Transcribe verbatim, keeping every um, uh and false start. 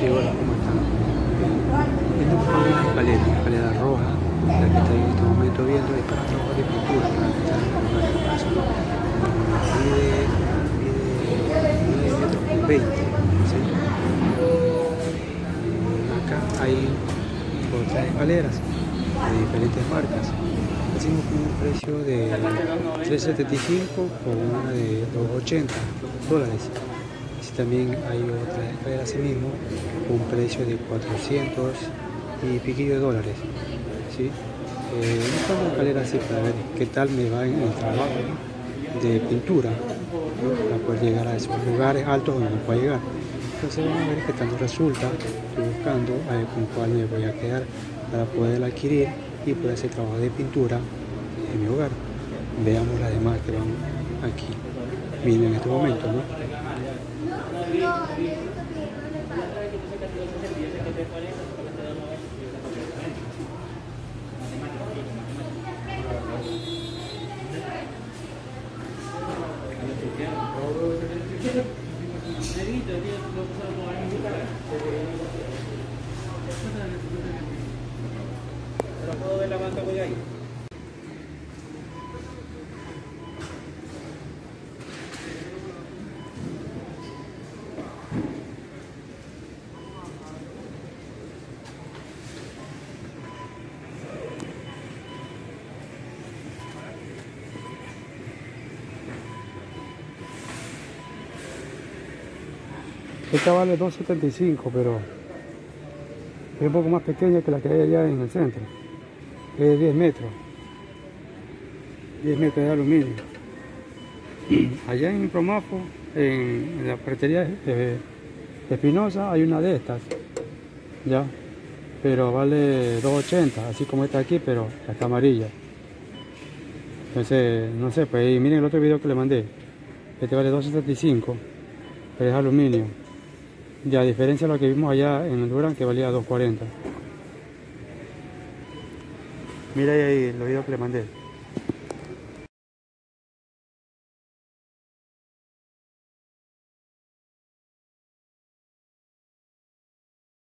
Sí, hola, ¿cómo están? Esta es una escalera, una escalera roja, la que estoy en este momento viendo es para trabajar de pintura, para que está en el caso. Mide, mide nueve metros con veinte, ¿sí? Y acá hay otras escaleras de diferentes marcas. Hacemos con un precio de tres setenta y cinco con una de dos ochenta dólares. Y también hay otras escaleras así mismo con un precio de cuatrocientos y piquillo de dólares, ¿sí? Eh, buscando escaleras así para ver qué tal me va en el trabajo de pintura, ¿no? Para poder llegar a esos lugares altos donde me pueda llegar. Entonces vamos a ver qué tal nos resulta. Estoy buscando a ver con cuál me voy a quedar para poder adquirir y poder hacer trabajo de pintura en mi hogar. Veamos las demás que van aquí viendo en este momento, ¿no? ¿Puedo ver la manta por ahí? Esta vale dos setenta y cinco, pero es un poco más pequeña que la que hay allá en el centro. Es de diez metros. diez metros de aluminio. Allá en Promafo, en la ferretería de Espinosa, hay una de estas. Ya. Pero vale dos ochenta, así como esta aquí, pero está amarilla. Entonces, no sé, pues miren el otro video que le mandé. Este vale dos setenta y cinco, pero es aluminio. Y a diferencia de lo que vimos allá en el Durán, que valía dos cuarenta. Mira ahí los videos que le mandé.